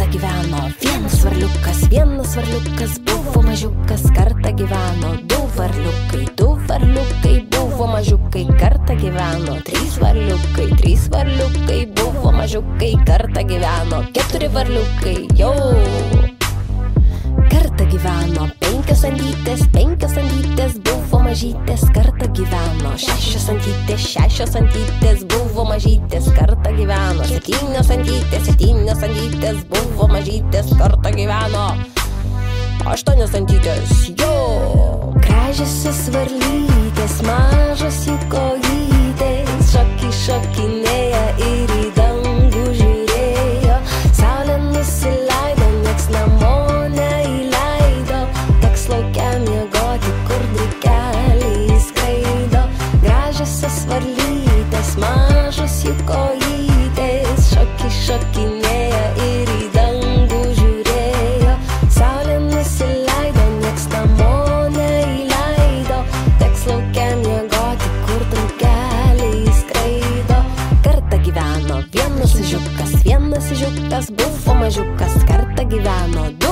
gyveno vienas varliukas buvo mažiukas, kartą gyveno du varliukai buvo mažiukai, kartą gyveno trys varliukai buvo mažiukai, kartą gyveno keturi varliukai, jau. Kartą gyveno penkios antytės buvo mažytės, kartą gyveno šešios antytės buvo mažytės, kartą gyveno septynios antytės buvo mažytės, kartą gyveno aštuonios antytės, jo. Gražiosios varlytės, mažos jų kojytės, šokinėja ir į dangų žiūrėjo. Saulė nusileido, nieks namo neįleido, teks lauke miegoti, kur drugeliai skraido. Gražiosios varlytės, mažos jų kojytės, šokinėja ir į dangų žiūrėjo. Saulė nusileido, nieks namo neįleido, teks lauke miegoti, kur drugeliai skraido. Kartą gyveno vienas ežiukas buvo mažiukas, kartą gyveno du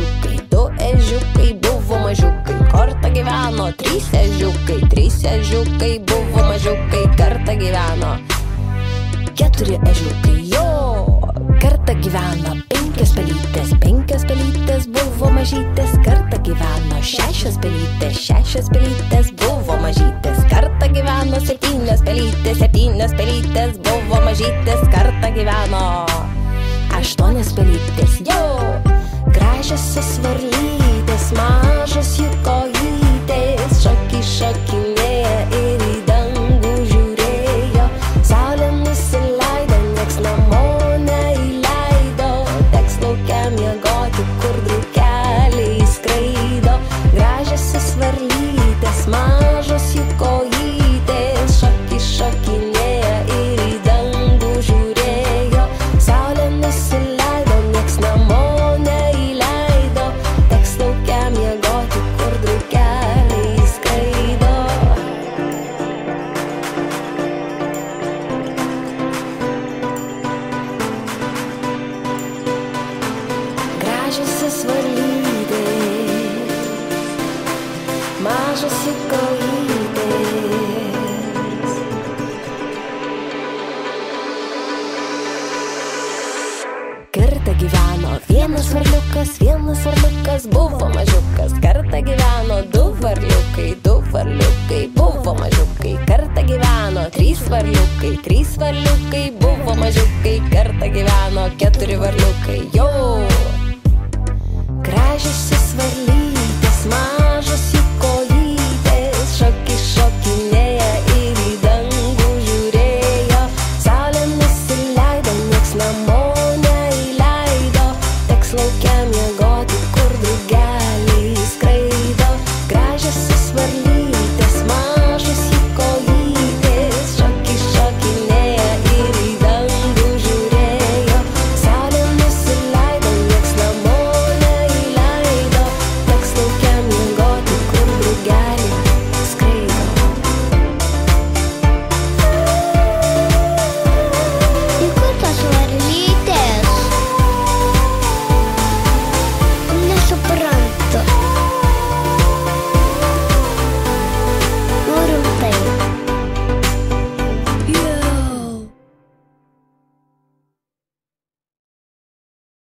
ežiukai buvo mažiukai, kartą gyveno trys ežiukai buvo mažiukai, kartą gyveno keturi ežiukai, jo. Kartą gyveno penkios pelytės buvo mažytės, kartą gyveno šešios pelytės buvo mažytės, kartą gyveno septynios pelytės buvo mažytės, kartą gyveno aštuonios pelytės, jo. Gražiosios varlytės, mažos jų kojytės, šokinėja ir į dangų žiūrėjo. Saulė nusileido, nieks namo neįleido, teks lauke miegoti, kur drugeliai skraido. Gražiosios varlytės, mažos jų kojytės, šokinėja ir į dangų žiūrėjo. Saulė nusileido, nieks namo neįleido, teks lauke miegoti, kur drugeliai skraido. Gražiosios varlytės, mažos jų kojytės. Kartą gyveno vienas varliukas buvo mažiukas, kartą gyveno du varliukai buvo mažiukai, kartą gyveno trys varliukai buvo mažiukai, kartą gyveno keturi varliukai, jo. Gražiosios varlytės, mažos jų kojytės, šokinėja ir į dangų žiūrėjo. Saulė nusileido, nieks namo neįleido, teks lauke miegoti, kur drugeliai skraido. Gražiosios varlytės.